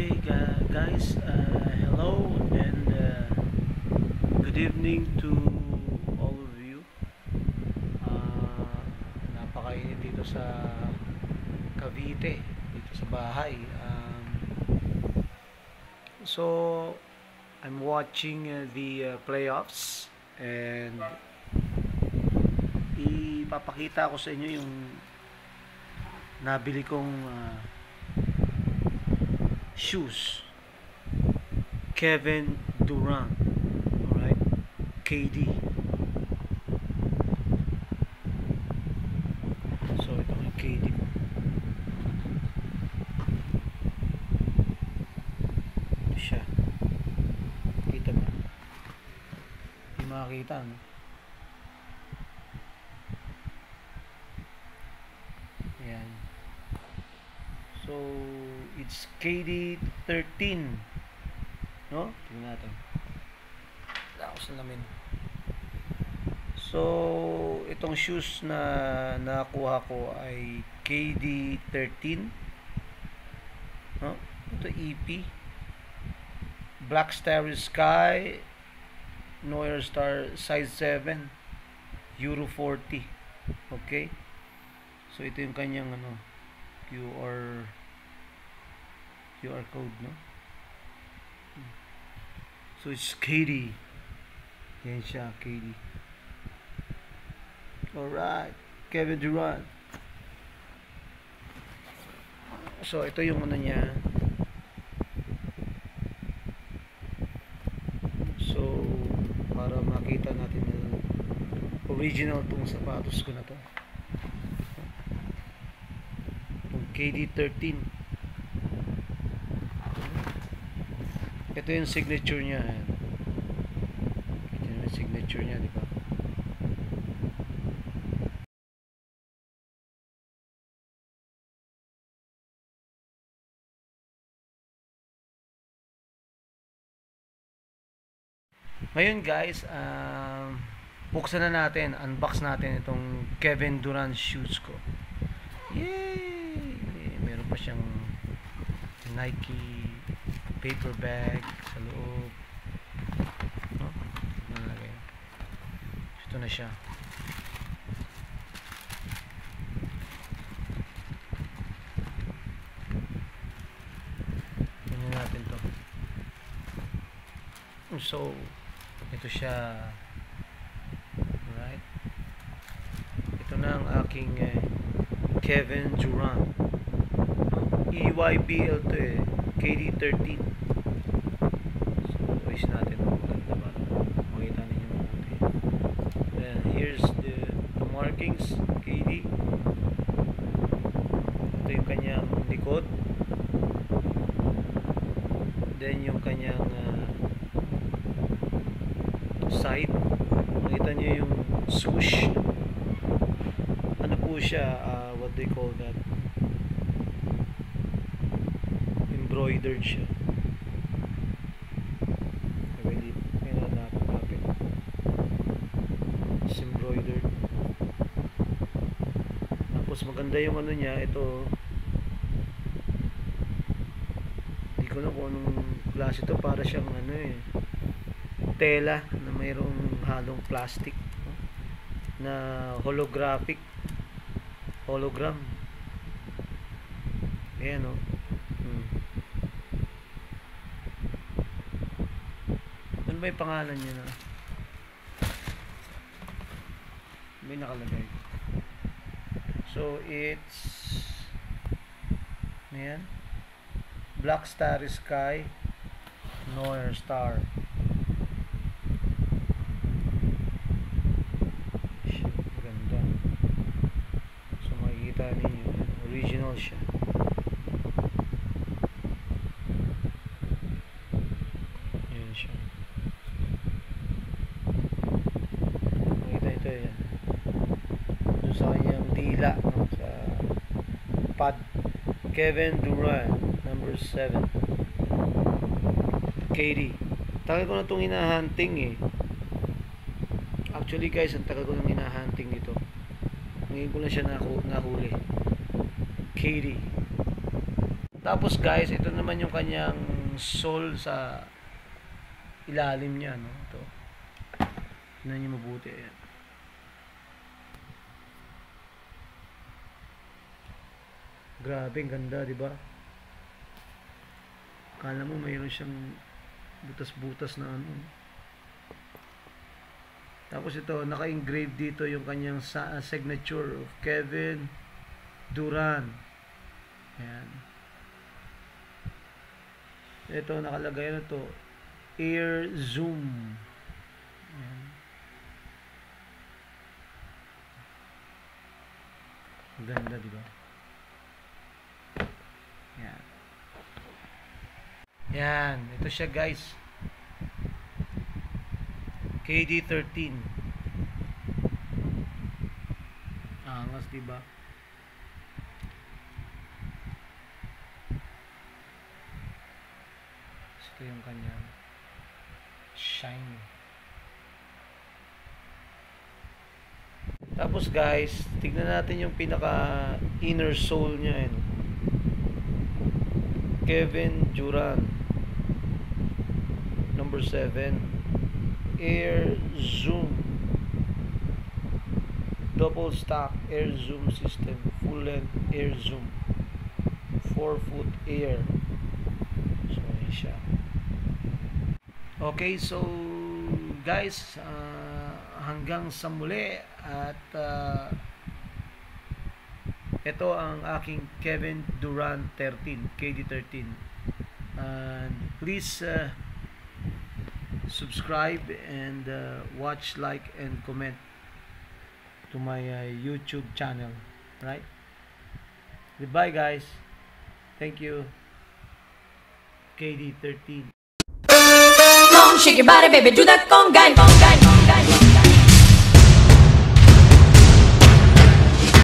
Okay, guys, hello and good evening to all of you. Napakainit dito sa Cavite, dito sa bahay. So, I'm watching the playoffs and ipapakita ko sa inyo yung nabili kong shoes. Kevin Durant, alright, KD. So ito yung KD ko. Ito siya. Kita mo? Hindi makakita, no? Ayan. So it's KD 13, no? Tingnan natin. Lakas na namin. So itong shoes na nakuha ko ay KD 13, no? Ito EP Black Starry Sky Noir Star size 7 Euro 40. Okay, so ito yung kanyang QR code, no? So it's KD. Yan siya, KD. Alright, Kevin Durant. So ito yung niya. So para makita natin na original tong sapatos ko na to. Itong KD 13. Ito yung signature niya. Ito yung signature niya, di ba? Ngayon guys, buksan na natin, unbox natin itong Kevin Durant shoes ko. Yay! Meron pa siyang Nike paper bag sa loob, no? Nalagay. Ito na siya. Tingnan natin to. So ito siya, right? Ito na ang aking Kevin Durant, EYBL to KD 13. So ayos natin, maganda ba? Makita ninyo mabuti. Then here's the markings, KD. Ito yung kanyang likod. Then yung kanyang side. Makita nyo yung swoosh. Ano po siya, what they call that, embroidered siya. It's embroidered. Tapos maganda yung niya, ito. Hindi ko na kung anong klase ito, para siyang tela na mayroong halong plastic, no? Na holographic hologram. Ayan, no? Ano ba yung pangalan niya na? May nakalagay. So it's ayan, Black Starry Sky Noir Star. Ganda. So makikita ninyo, original siya. Ayan siya. Makikita ito yan. Doon sa kanyang dila, no? Sa pad. Kevin Durant, number 7. KD. Tagal ko na itong hinahunting Actually guys, ang tagal ko nang hinahunting dito. Ngayon ko lang siya nahuli. KD. Tapos guys, ito naman yung kanyang sole sa ilalim niya, no? Ito. Tingnan niyo mabuti. Ayan. Grabe, ang ganda, di ba? Akala mo mayroon siyang butas-butas na ano. Tapos ito, naka-engrave dito yung kanyang signature of Kevin Durant. Ayan. Ito, nakalagay na to, Air Zoom. Ayan. Ganda, di ba? Ayan. Yan, ito siya guys. KD13. Angas, diba? Ito yung kanyang shine. Tapos guys, tignan natin yung pinaka inner sole niya. Kevin Durant, number 7, Air Zoom, double stack Air Zoom system, full length Air Zoom, 4-foot Air. So yun siya. Okay, so guys, hanggang sa muli, at ito ang aking Kevin Durant 13, KD13. And please subscribe and watch, like, and comment to my YouTube channel. Right? Goodbye, guys. Thank you. KD13. Shake your body, baby, do that conga, conga, conga.